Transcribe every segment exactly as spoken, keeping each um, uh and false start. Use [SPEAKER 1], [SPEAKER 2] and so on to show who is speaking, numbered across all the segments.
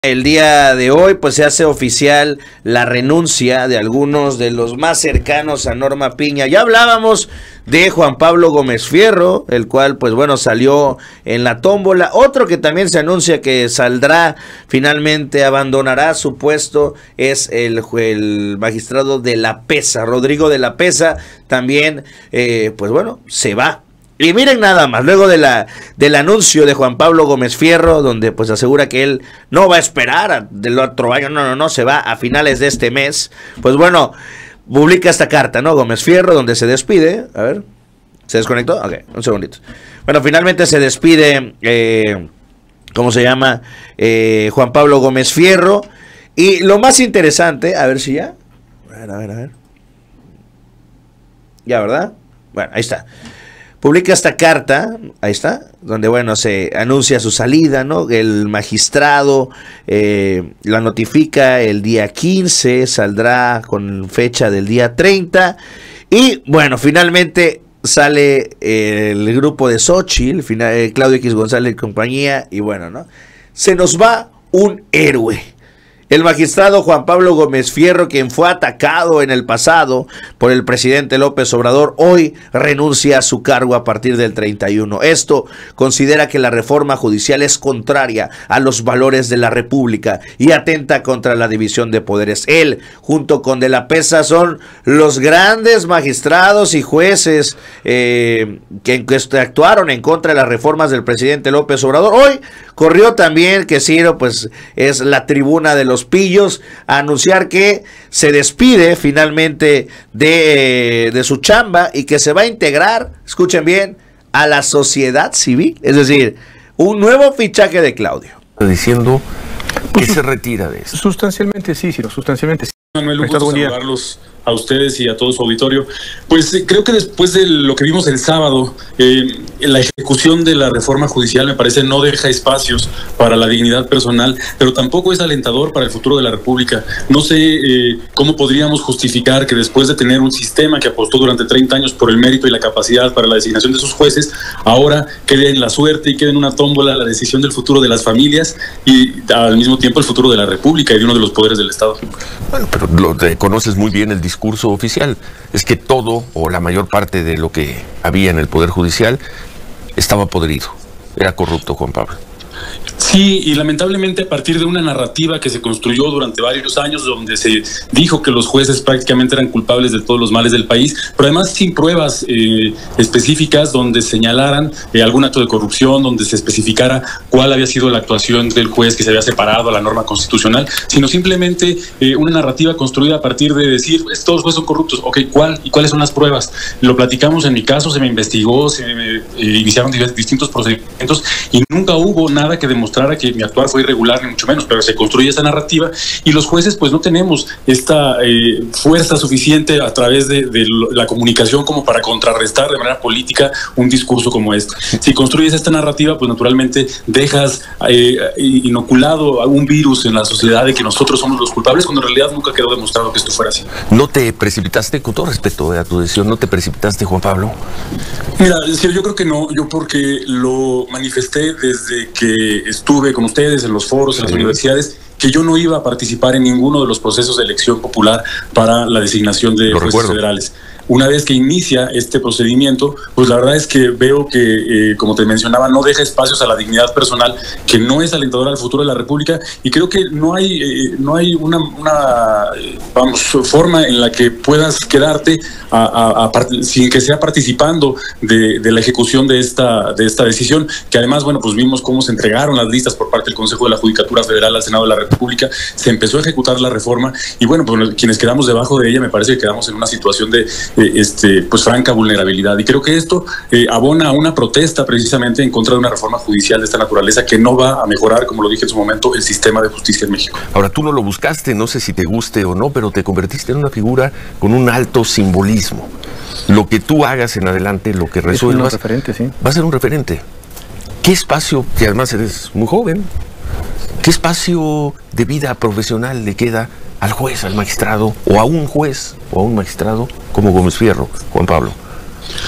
[SPEAKER 1] El día de hoy pues se hace oficial la renuncia de algunos de los más cercanos a Norma Piña. Ya hablábamos de Juan Pablo Gómez Fierro, el cual pues bueno salió en la tómbola. Otro que también se anuncia que saldrá, finalmente abandonará su puesto, es el, el magistrado de la Pesa, Rodrigo de la Pesa, también eh, pues bueno se va. Y miren nada más, luego de la del anuncio de Juan Pablo Gómez Fierro, donde pues asegura que él no va a esperar a, del otro año, no, no, no, se va a finales de este mes, pues bueno, publica esta carta, ¿no? Gómez Fierro, donde se despide, a ver, ¿se desconectó? Ok, un segundito. Bueno, finalmente se despide, eh, ¿cómo se llama? Eh, Juan Pablo Gómez Fierro, y lo más interesante, a ver si ya, a ver, a ver, a ver, ya, ¿verdad? Bueno, ahí está. Publica esta carta, ahí está, donde bueno se anuncia su salida, ¿no? El magistrado eh, la notifica el día quince, saldrá con fecha del día treinta, y bueno, finalmente sale eh, el grupo de Xochitl, final, eh, Claudio X González y compañía, y bueno, ¿no? Se nos va un héroe. El magistrado Juan Pablo Gómez Fierro, quien fue atacado en el pasado por el presidente López Obrador, hoy renuncia a su cargo a partir del treinta y uno. Esto considera que la reforma judicial es contraria a los valores de la República y atenta contra la división de poderes. Él, junto con de la Pesa, son los grandes magistrados y jueces eh, que, que actuaron en contra de las reformas del presidente López Obrador. Hoy corrió también que Ciro pues es la tribuna de los pillos a anunciar que se despide finalmente de, de su chamba y que se va a integrar, escuchen bien, a la sociedad civil, es decir, un nuevo fichaje de Claudio.
[SPEAKER 2] Diciendo que
[SPEAKER 3] pues,
[SPEAKER 2] se retira de eso.
[SPEAKER 3] Sustancialmente sí, sí, sustancialmente sí.
[SPEAKER 4] Manuel, un gusto saludarlos a ustedes y a todo su auditorio. Pues eh, creo que después de lo que vimos el sábado, eh, la ejecución de la reforma judicial me parece no deja espacios para la dignidad personal, pero tampoco es alentador para el futuro de la República. No sé eh, cómo podríamos justificar que después de tener un sistema que apostó durante treinta años por el mérito y la capacidad para la designación de sus jueces, ahora quede en la suerte y quede en una tómbola la decisión del futuro de las familias y al mismo tiempo el futuro de la República y de uno de los poderes del Estado.
[SPEAKER 2] Bueno, pero lo te conoces muy bien el discurso oficial, es que todo o la mayor parte de lo que había en el Poder Judicial estaba podrido, era corrupto, Juan Pablo.
[SPEAKER 4] Sí, y lamentablemente a partir de una narrativa que se construyó durante varios años, donde se dijo que los jueces prácticamente eran culpables de todos los males del país, pero además sin pruebas eh, específicas donde señalaran eh, algún acto de corrupción, donde se especificara cuál había sido la actuación del juez que se había separado a la norma constitucional, sino simplemente eh, una narrativa construida a partir de decir, todos los jueces son corruptos, ok, ¿cuál? ¿Y cuáles son las pruebas? Lo platicamos en mi caso, se me investigó, se me eh, iniciaron distintos procedimientos y nunca hubo nada que demostrara que mi actuar fue irregular, ni mucho menos, pero se construye esta narrativa y los jueces pues no tenemos esta eh, fuerza suficiente a través de, de la comunicación como para contrarrestar de manera política un discurso como este. Si construyes esta narrativa, pues naturalmente dejas eh, inoculado un virus en la sociedad de que nosotros somos los culpables, cuando en realidad nunca quedó demostrado que esto fuera así.
[SPEAKER 2] ¿No te precipitaste, con todo respeto a tu decisión, no te precipitaste, Juan Pablo?
[SPEAKER 4] Mira, yo creo que no, yo porque lo manifesté desde que estuve con ustedes en los foros, en las sí. universidades, que yo no iba a participar en ninguno de los procesos de elección popular para la designación de jueces
[SPEAKER 2] recuerdo.
[SPEAKER 4] federales. Una vez que inicia este procedimiento, pues la verdad es que veo que, eh, como te mencionaba, no deja espacios a la dignidad personal, que no es alentadora al futuro de la República, y creo que no hay, eh, no hay una, una eh, vamos, forma en la que puedas quedarte a, a, a part- sin que sea participando de, de la ejecución de esta, de esta decisión, que además, bueno, pues vimos cómo se entregaron las listas por parte del Consejo de la Judicatura Federal al Senado de la República, se empezó a ejecutar la reforma, y bueno, pues quienes quedamos debajo de ella, me parece que quedamos en una situación de Este, pues franca vulnerabilidad, y creo que esto eh, abona a una protesta precisamente en contra de una reforma judicial de esta naturaleza que no va a mejorar, como lo dije en su momento, el sistema de justicia en México.
[SPEAKER 2] Ahora, tú no lo buscaste, no sé si te guste o no, pero te convertiste en una figura con un alto simbolismo. Lo que tú hagas en adelante, lo que resuelvas,
[SPEAKER 3] referente, sí.
[SPEAKER 2] va a ser un referente. ¿Qué espacio, que además eres muy joven, qué espacio de vida profesional le queda al juez, al magistrado, o a un juez, o a un magistrado como Gómez Fierro, Juan Pablo?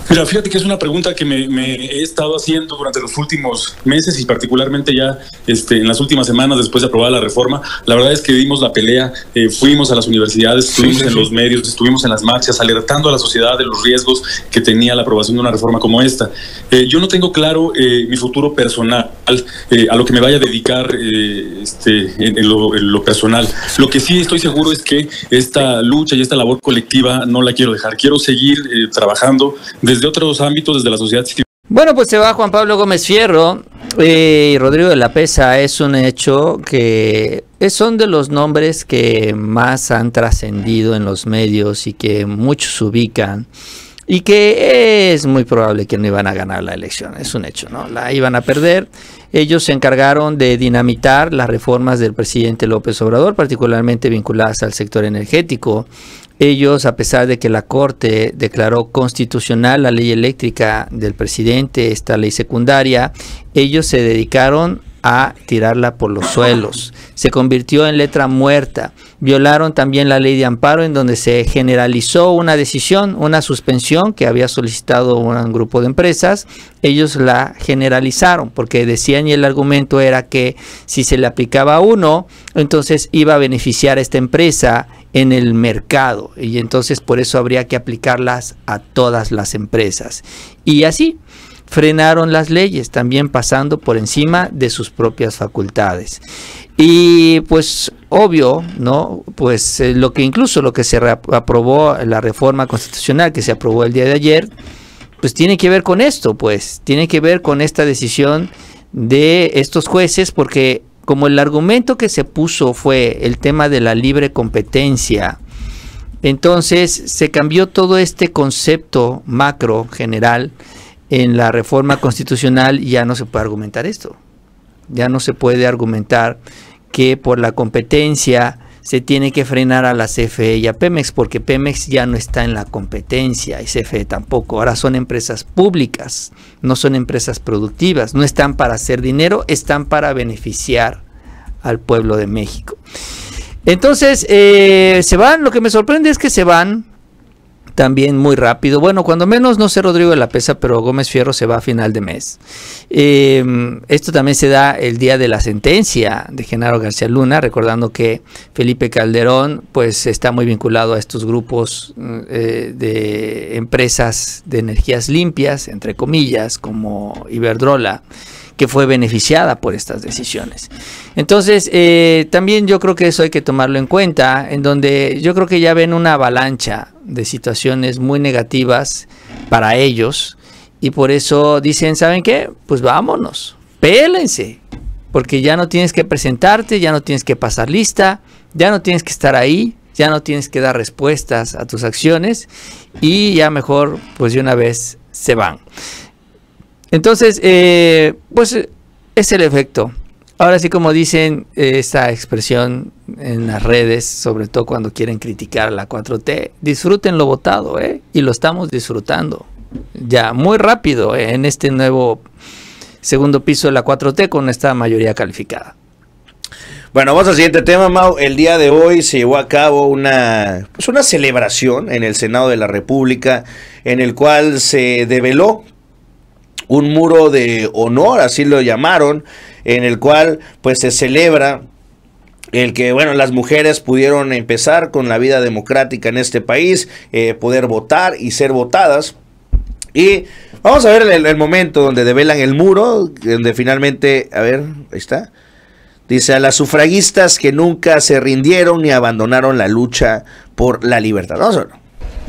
[SPEAKER 4] Mira, fíjate que es una pregunta que me, me he estado haciendo durante los últimos meses y particularmente ya este, en las últimas semanas después de aprobar la reforma. La verdad es que dimos la pelea, eh, fuimos a las universidades, estuvimos sí, sí, en sí. los medios, estuvimos en las marchas, alertando a la sociedad de los riesgos que tenía la aprobación de una reforma como esta. Eh, yo no tengo claro eh, mi futuro personal, eh, a lo que me vaya a dedicar eh, este, en, en, lo, en lo personal. Lo que sí estoy seguro es que esta lucha y esta labor colectiva no la quiero dejar. Quiero seguir eh, trabajando desde otros ámbitos, desde la sociedad civil.
[SPEAKER 5] Bueno, pues se va Juan Pablo Gómez Fierro eh, y Rodrigo de la Peza. Es un hecho que son de los nombres que más han trascendido en los medios y que muchos ubican y que es muy probable que no iban a ganar la elección. Es un hecho, ¿no? La iban a perder. Ellos se encargaron de dinamitar las reformas del presidente López Obrador, particularmente vinculadas al sector energético. Ellos, a pesar de que la Corte declaró constitucional la ley eléctrica del presidente, esta ley secundaria, ellos se dedicaron a tirarla por los suelos. Se convirtió en letra muerta. Violaron también la ley de amparo, en donde se generalizó una decisión, una suspensión que había solicitado un grupo de empresas. Ellos la generalizaron porque decían, y el argumento era que si se le aplicaba a uno, entonces iba a beneficiar a esta empresa en el mercado, y entonces por eso habría que aplicarlas a todas las empresas. Y así frenaron las leyes, también pasando por encima de sus propias facultades. Y pues obvio, ¿no? Pues eh, lo que incluso lo que se aprobó, la reforma constitucional que se aprobó el día de ayer, pues tiene que ver con esto, pues tiene que ver con esta decisión de estos jueces, porque como el argumento que se puso fue el tema de la libre competencia, entonces se cambió todo este concepto macro general en la reforma constitucional y ya no se puede argumentar esto. Ya no se puede argumentar que por la competencia se tiene que frenar a la C F E y a Pemex, porque Pemex ya no está en la competencia y C F E tampoco. Ahora son empresas públicas, no son empresas productivas, no están para hacer dinero, están para beneficiar al pueblo de México. Entonces eh, se van, lo que me sorprende es que se van también muy rápido. Bueno, cuando menos, no sé Rodrigo de la Peza, pero Gómez Fierro se va a final de mes. Eh, esto también se da el día de la sentencia de Genaro García Luna, recordando que Felipe Calderón pues está muy vinculado a estos grupos eh, de empresas de energías limpias, entre comillas, como Iberdrola, que fue beneficiada por estas decisiones. Entonces, eh, también yo creo que eso hay que tomarlo en cuenta, en donde yo creo que ya ven una avalancha de situaciones muy negativas para ellos, y por eso dicen, ¿saben qué? Pues vámonos, pélense, porque ya no tienes que presentarte, ya no tienes que pasar lista, ya no tienes que estar ahí, ya no tienes que dar respuestas a tus acciones, y ya mejor, pues de una vez se van. Entonces, eh, pues es el efecto. Ahora sí, como dicen eh, esta expresión en las redes, sobre todo cuando quieren criticar a la cuatro T, disfruten lo votado, ¿eh? Y lo estamos disfrutando ya muy rápido eh, en este nuevo segundo piso de la cuatro T con esta mayoría calificada.
[SPEAKER 1] Bueno, vamos al siguiente tema, Mau. El día de hoy se llevó a cabo una, pues una celebración en el Senado de la República, en el cual se develó un muro de honor, así lo llamaron, en el cual pues se celebra el que, bueno, las mujeres pudieron empezar con la vida democrática en este país, eh, poder votar y ser votadas. Y vamos a ver el, el momento donde develan el muro, donde finalmente, a ver, ahí está. Dice, a las sufragistas que nunca se rindieron ni abandonaron la lucha por la libertad. Vamos a ver.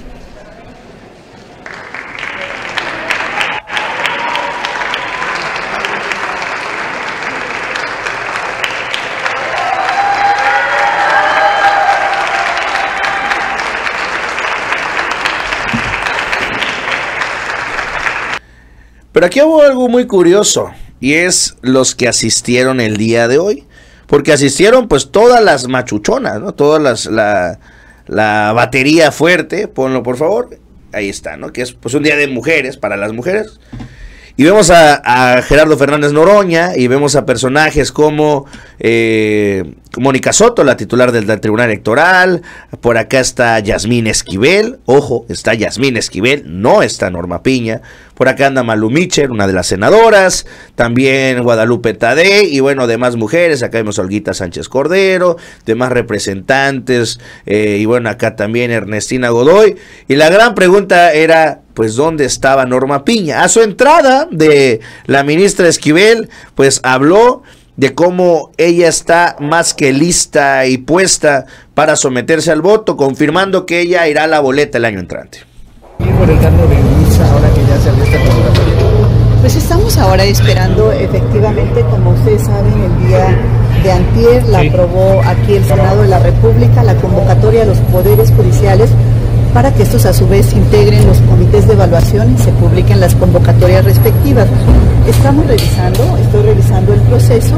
[SPEAKER 1] Pero aquí hubo algo muy curioso, y es los que asistieron el día de hoy, porque asistieron pues todas las machuchonas, ¿no? Todas las, la, la batería fuerte, ponlo por favor, ahí está, ¿no? Que es pues un día de mujeres, para las mujeres, y vemos a, a Gerardo Fernández Noroña, y vemos a personajes como, eh, Mónica Soto, la titular del, del Tribunal Electoral. Por acá está Yasmín Esquivel. Ojo, está Yasmín Esquivel, no está Norma Piña. Por acá anda Malu Mitchell, una de las senadoras. También Guadalupe Tadei. Y bueno, demás mujeres. Acá vemos a Olguita Sánchez Cordero. Demás representantes. Eh, y bueno, acá también Ernestina Godoy. Y la gran pregunta era, pues, ¿dónde estaba Norma Piña? A su entrada de la ministra Esquivel, pues habló de cómo ella está más que lista y puesta para someterse al voto, confirmando que ella irá a la boleta el año entrante.
[SPEAKER 6] Por el cargo de ministra, ahora que ya salió esta convocatoria. Pues estamos ahora esperando, efectivamente, como ustedes saben, el día de antier la sí. aprobó aquí el Senado de la República, la convocatoria a los poderes judiciales para que estos a su vez integren los comités de evaluación y se publiquen las convocatorias respectivas. Estamos revisando, estoy revisando el proceso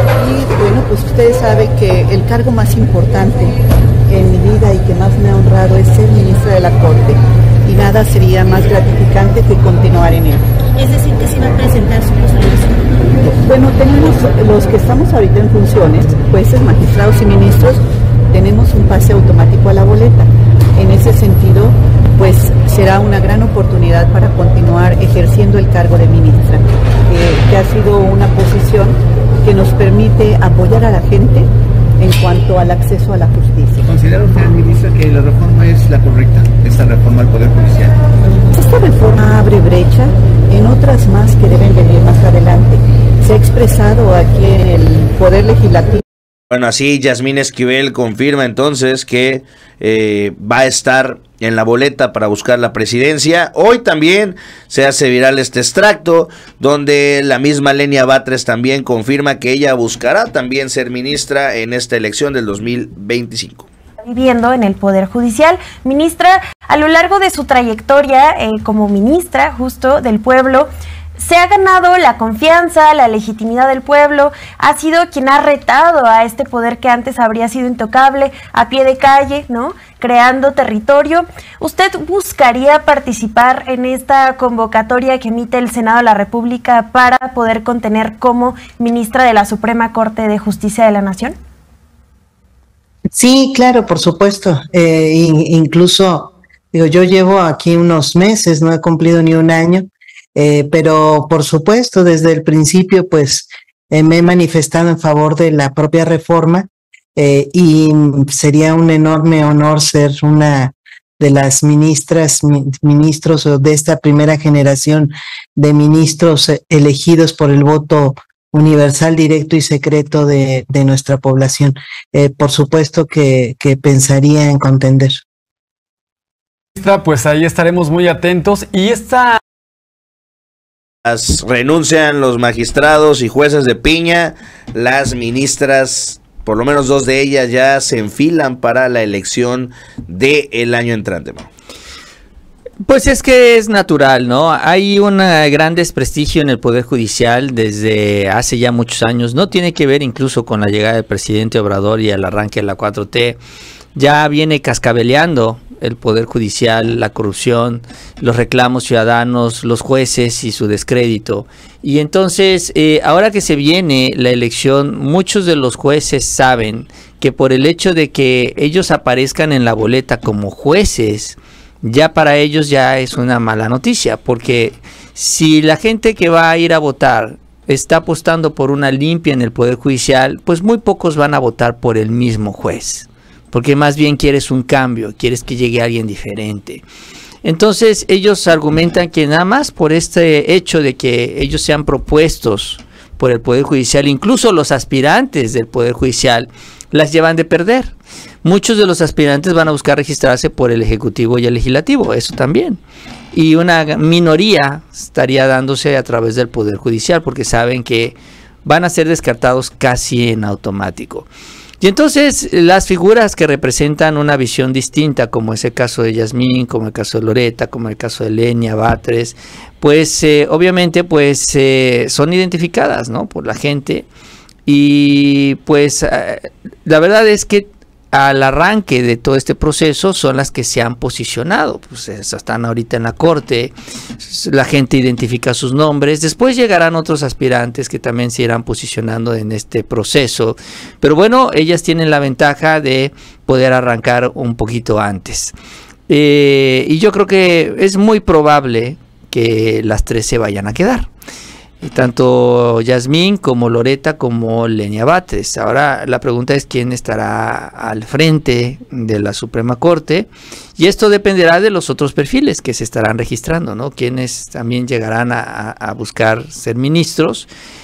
[SPEAKER 6] y bueno, pues ustedes saben que el cargo más importante en mi vida y que más me ha honrado es ser ministra de la Corte y nada sería más gratificante que continuar en él.
[SPEAKER 7] Es decir, que se va a presentar su resolución.
[SPEAKER 6] Bueno, tenemos los que estamos ahorita en funciones, jueces, magistrados y ministros, tenemos un pase automático a la boleta. En ese sentido, pues será una gran oportunidad para continuar ejerciendo el cargo de ministra, eh, que ha sido una posición que nos permite apoyar a la gente en cuanto al acceso a la justicia.
[SPEAKER 8] ¿Considera usted, ministra, que la reforma es la correcta, esta reforma al Poder Judicial?
[SPEAKER 6] Esta reforma abre brecha en otras más que deben venir más adelante. Se ha expresado aquí en el Poder Legislativo.
[SPEAKER 1] Bueno, así Yasmín Esquivel confirma entonces que eh, va a estar en la boleta para buscar la presidencia. Hoy también se hace viral este extracto donde la misma Lenia Batres también confirma que ella buscará también ser ministra en esta elección del dos mil veinticinco.
[SPEAKER 7] Viviendo en el Poder Judicial. Ministra, a lo largo de su trayectoria eh, como ministra justo del pueblo, se ha ganado la confianza, la legitimidad del pueblo, ha sido quien ha retado a este poder que antes habría sido intocable, a pie de calle, ¿no? Creando territorio. ¿Usted buscaría participar en esta convocatoria que emite el Senado de la República para poder contener como ministra de la Suprema Corte de Justicia de la Nación?
[SPEAKER 9] Sí, claro, por supuesto. Eh, incluso, digo, yo llevo aquí unos meses, no he cumplido ni un año. Eh, pero por supuesto desde el principio pues eh, me he manifestado en favor de la propia reforma eh, y sería un enorme honor ser una de las ministras, mi, ministros o de esta primera generación de ministros eh, elegidos por el voto universal, directo y secreto de, de nuestra población. Eh, por supuesto que, que pensaría en contender.
[SPEAKER 3] Pues ahí estaremos muy atentos y esta...
[SPEAKER 1] Renuncian los magistrados y jueces de Piña, las ministras, por lo menos dos de ellas ya se enfilan para la elección del año entrante.
[SPEAKER 5] Pues es que es natural, ¿no? Hay un gran desprestigio en el Poder Judicial desde hace ya muchos años, no tiene que ver incluso con la llegada del presidente Obrador y el arranque de la cuatro T, ya viene cascabeleando el Poder Judicial, la corrupción, los reclamos ciudadanos, los jueces y su descrédito. Y entonces, eh, ahora que se viene la elección, muchos de los jueces saben que por el hecho de que ellos aparezcan en la boleta como jueces, ya para ellos ya es una mala noticia, porque si la gente que va a ir a votar está apostando por una limpia en el Poder Judicial, pues muy pocos van a votar por el mismo juez. Porque más bien quieres un cambio, quieres que llegue alguien diferente. Entonces ellos argumentan que nada más por este hecho de que ellos sean propuestos por el Poder Judicial, incluso los aspirantes del Poder Judicial, las llevan de perder. Muchos de los aspirantes van a buscar registrarse por el Ejecutivo y el Legislativo, eso también. Y una minoría estaría dándose a través del Poder Judicial, porque saben que van a ser descartados casi en automático. Y entonces las figuras que representan una visión distinta, como es el caso de Yasmín, como el caso de Loreta, como el caso de Lenia Batres, pues eh, obviamente pues eh, son identificadas, ¿no?, por la gente. Y pues eh, la verdad es que al arranque de todo este proceso son las que se han posicionado, pues están ahorita en la corte, la gente identifica sus nombres, después llegarán otros aspirantes que también se irán posicionando en este proceso, pero bueno, ellas tienen la ventaja de poder arrancar un poquito antes, eh, y yo creo que es muy probable que las tres se vayan a quedar. Y tanto Yasmín como Loreta como Lenia Batres. Ahora la pregunta es quién estará al frente de la Suprema Corte, y esto dependerá de los otros perfiles que se estarán registrando, ¿no? Quienes también llegarán a, a buscar ser ministros,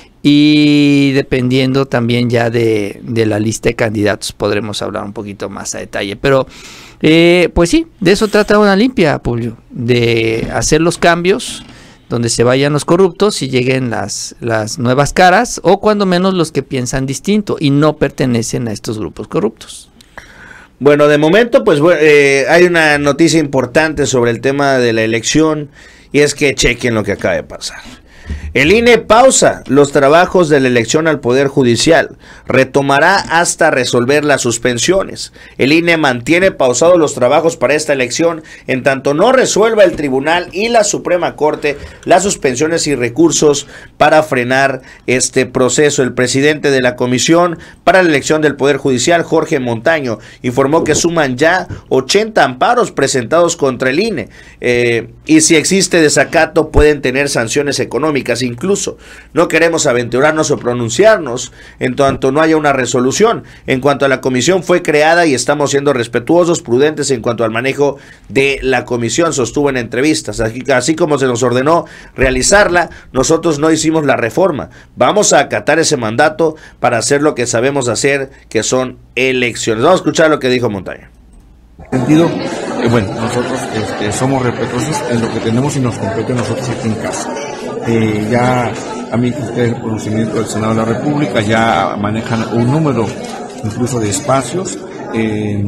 [SPEAKER 5] y dependiendo también ya de, de la lista de candidatos podremos hablar un poquito más a detalle, pero eh, pues sí, de eso trata una limpia, Publio, de hacer los cambios donde se vayan los corruptos y lleguen las, las nuevas caras, o cuando menos los que piensan distinto y no pertenecen a estos grupos corruptos.
[SPEAKER 1] Bueno, de momento pues eh, hay una noticia importante sobre el tema de la elección, y es que chequen lo que acaba de pasar. El I N E pausa los trabajos de la elección al Poder Judicial, retomará hasta resolver las suspensiones. El I N E mantiene pausados los trabajos para esta elección en tanto no resuelva el Tribunal y la Suprema Corte las suspensiones y recursos para frenar este proceso. El presidente de la Comisión para la Elección del Poder Judicial, Jorge Montaño, informó que suman ya ochenta amparos presentados contra el I N E, eh, y si existe desacato pueden tener sanciones económicas. Incluso no queremos aventurarnos o pronunciarnos en tanto no haya una resolución. En cuanto a la comisión, fue creada y estamos siendo respetuosos, prudentes en cuanto al manejo de la comisión, sostuvo en entrevistas. Así, así como se nos ordenó realizarla, nosotros no hicimos la reforma. Vamos a acatar ese mandato para hacer lo que sabemos hacer, que son elecciones. Vamos a escuchar lo que dijo Montaño.
[SPEAKER 10] Sentido, eh, bueno, nosotros este, somos respetuosos en lo que tenemos y nos compete a nosotros aquí en casa. Eh, ya a mí, ustedes, el conocimiento del Senado de la República, ya manejan un número incluso de espacios, eh,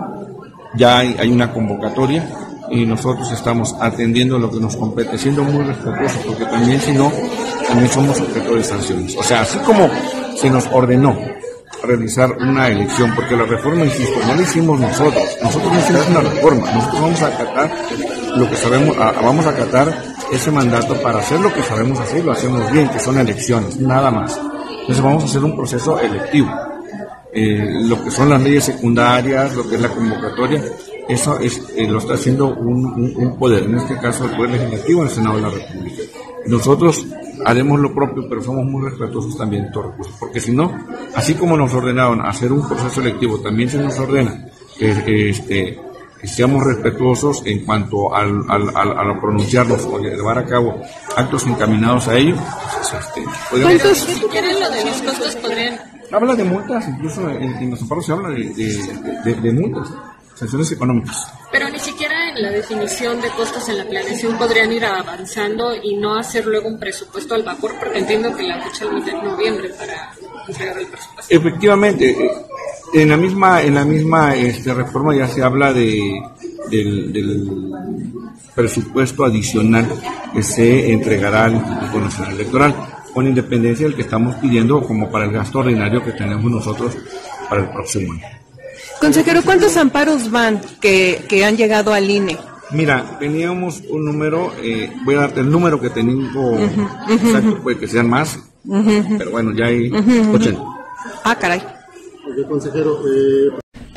[SPEAKER 10] ya hay, hay una convocatoria y nosotros estamos atendiendo lo que nos compete, siendo muy respetuosos, porque también si no, también somos sujetos de sanciones. O sea, así como se nos ordenó realizar una elección, porque la reforma, insisto, no la hicimos nosotros, nosotros no hicimos una reforma, nosotros vamos a acatar lo que sabemos, a, vamos a acatar ese mandato para hacer lo que sabemos hacer, lo hacemos bien, que son elecciones, nada más. Entonces vamos a hacer un proceso electivo. Eh, lo que son las leyes secundarias, lo que es la convocatoria, eso es, eh, lo está haciendo un, un, un poder, en este caso el Poder Legislativo, el Senado de la República. Nosotros haremos lo propio, pero somos muy respetuosos también de estos recursos, porque si no, así como nos ordenaron hacer un proceso electivo, también se nos ordena que, que, este, que seamos respetuosos en cuanto al, al, al, al pronunciarnos o llevar a cabo actos encaminados a ello. Pues, este,
[SPEAKER 11] ¿Cuántos? Si quieren lo de los costos podrían...
[SPEAKER 10] Habla de multas, incluso en, en los amparos se habla de, de, de, de multas, sanciones económicas.
[SPEAKER 11] Pero ni siquiera en la definición de costos en la planeación podrían ir avanzando y no hacer luego un presupuesto al vapor, porque entiendo que la fecha es de noviembre para entregar el presupuesto.
[SPEAKER 10] Efectivamente, en la misma en la misma este, reforma ya se habla de del, del presupuesto adicional que se entregará al Instituto Nacional Electoral, con independencia del que estamos pidiendo como para el gasto ordinario que tenemos nosotros para el próximo año.
[SPEAKER 12] Consejero, ¿cuántos amparos van que, que han llegado al I N E?
[SPEAKER 10] Mira, teníamos un número, eh, voy a darte el número que tengo uh-huh, exacto, uh-huh. Puede que sean más, uh-huh. Pero bueno, ya hay uh-huh. ochenta.
[SPEAKER 12] Ah, caray.
[SPEAKER 13] Oye, consejero, eh...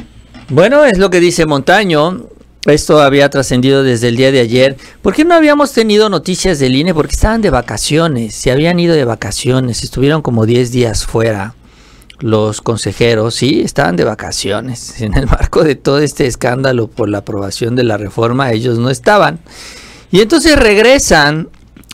[SPEAKER 5] Bueno, es lo que dice Montaño. Esto había trascendido desde el día de ayer. ¿Por qué no habíamos tenido noticias del I N E? Porque estaban de vacaciones, se habían ido de vacaciones, estuvieron como diez días fuera. Los consejeros, sí, estaban de vacaciones. En el marco de todo este escándalo por la aprobación de la reforma, ellos no estaban. Y entonces regresan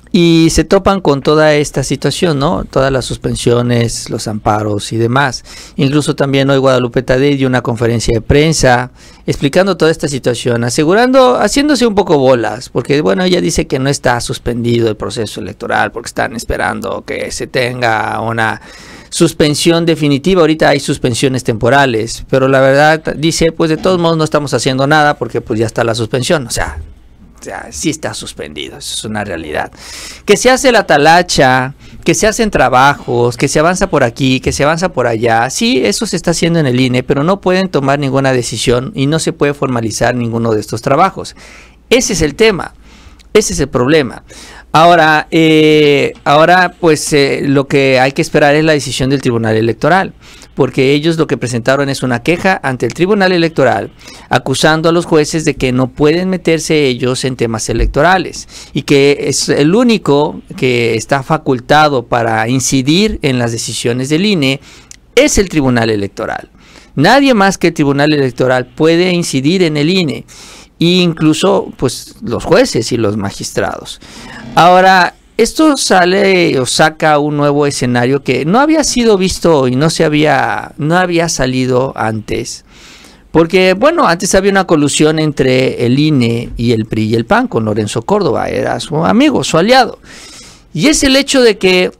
[SPEAKER 5] y se topan con toda esta situación, ¿no? Todas las suspensiones, los amparos y demás. Incluso también hoy Guadalupe Tadei dio una conferencia de prensa explicando toda esta situación, asegurando, haciéndose un poco bolas, porque bueno, ella dice que no está suspendido el proceso electoral, porque están esperando que se tenga una suspensión definitiva. Ahorita hay suspensiones temporales, pero la verdad dice, pues de todos modos no estamos haciendo nada porque pues ya está la suspensión, o sea, o sea sí está suspendido, eso es una realidad. Que se hace la talacha, que se hacen trabajos, que se avanza por aquí, que se avanza por allá. Sí, eso se está haciendo en el I N E, pero no pueden tomar ninguna decisión y no se puede formalizar ninguno de estos trabajos. Ese es el tema, ese es el problema. Ahora, eh, ahora pues eh, lo que hay que esperar es la decisión del Tribunal Electoral, porque ellos lo que presentaron es una queja ante el Tribunal Electoral, acusando a los jueces de que no pueden meterse ellos en temas electorales y que es el único que está facultado para incidir en las decisiones del I N E es el Tribunal Electoral. Nadie más que el Tribunal Electoral puede incidir en el I N E. E incluso pues los jueces y los magistrados. Ahora, esto sale o saca un nuevo escenario que no había sido visto y no se había, no había salido antes. Porque, bueno, antes había una colusión entre el I N E y el P R I y el P A N con Lorenzo Córdoba, era su amigo, su aliado. Y es el hecho de que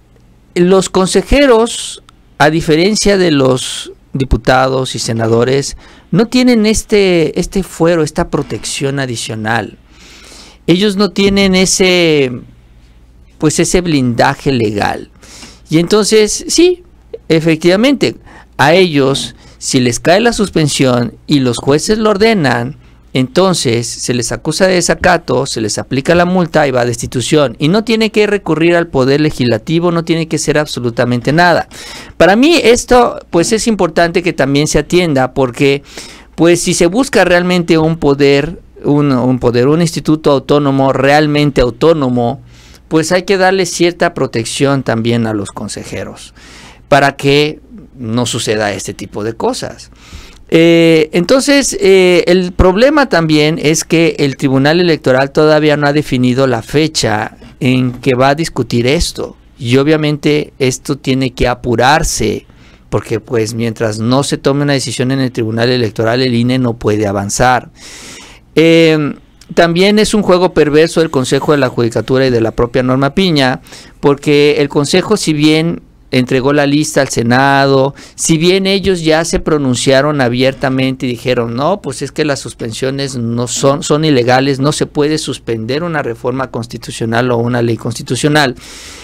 [SPEAKER 5] los consejeros, a diferencia de los diputados y senadores, no tienen este, este fuero, esta protección adicional. Ellos no tienen ese, pues ese blindaje legal. Y entonces, sí, efectivamente, a ellos, si les cae la suspensión y los jueces lo ordenan, entonces se les acusa de desacato, se les aplica la multa y va a destitución. Y no tiene que recurrir al poder legislativo, no tiene que hacer absolutamente nada. Para mí esto pues es importante que también se atienda, porque pues si se busca realmente un poder, un, un poder, un instituto autónomo, realmente autónomo, pues hay que darle cierta protección también a los consejeros, para que no suceda este tipo de cosas. Eh, entonces, eh, el problema también es que el Tribunal Electoral todavía no ha definido la fecha en que va a discutir esto. Y obviamente esto tiene que apurarse, porque pues mientras no se tome una decisión en el Tribunal Electoral, el I N E no puede avanzar. Eh, también es un juego perverso del Consejo de la Judicatura y de la propia Norma Piña, porque el Consejo, si bien entregó la lista al Senado, si bien ellos ya se pronunciaron abiertamente y dijeron, no, pues es que las suspensiones no son, son ilegales, no se puede suspender una reforma constitucional o una ley constitucional,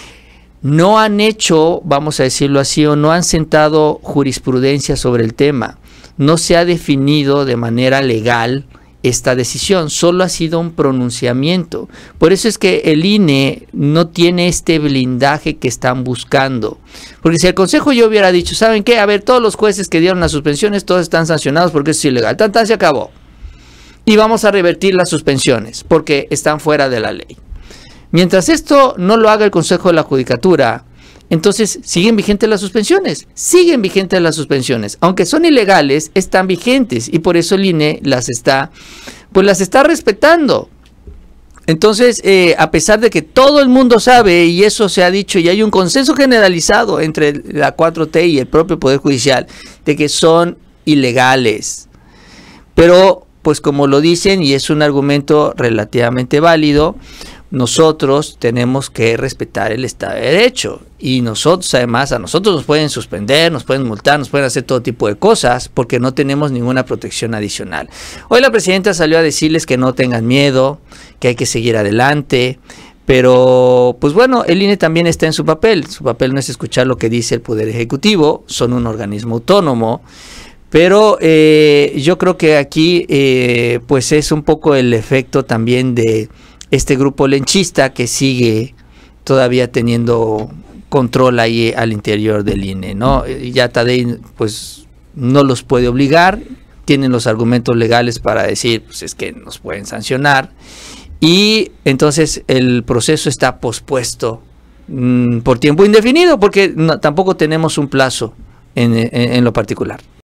[SPEAKER 5] no han hecho, vamos a decirlo así, o no han sentado jurisprudencia sobre el tema, no se ha definido de manera legal esta decisión, solo ha sido un pronunciamiento. Por eso es que el I N E no tiene este blindaje que están buscando, porque si el Consejo yo hubiera dicho, ¿saben qué? A ver, todos los jueces que dieron las suspensiones, todos están sancionados porque eso es ilegal, tan tan se acabó, y vamos a revertir las suspensiones porque están fuera de la ley. Mientras esto no lo haga el Consejo de la Judicatura, entonces siguen vigentes las suspensiones, siguen vigentes las suspensiones, aunque son ilegales, están vigentes, y por eso el I N E las está, pues las está respetando. Entonces, eh, a pesar de que todo el mundo sabe, y eso se ha dicho, y hay un consenso generalizado entre la cuatro T y el propio Poder Judicial, de que son ilegales, pero pues como lo dicen, y es un argumento relativamente válido, nosotros tenemos que respetar el Estado de Derecho, y nosotros además, a nosotros nos pueden suspender, nos pueden multar, nos pueden hacer todo tipo de cosas porque no tenemos ninguna protección adicional. Hoy la presidenta salió a decirles que no tengan miedo, que hay que seguir adelante, pero pues bueno, el I N E también está en su papel, su papel no es escuchar lo que dice el Poder Ejecutivo, son un organismo autónomo. Pero eh, yo creo que aquí eh, pues es un poco el efecto también de este grupo lenchista que sigue todavía teniendo control ahí al interior del I N E, ¿no? Ya Tadei pues no los puede obligar, tienen los argumentos legales para decir pues es que nos pueden sancionar, y entonces el proceso está pospuesto mmm, por tiempo indefinido, porque no, tampoco tenemos un plazo en, en, en lo particular.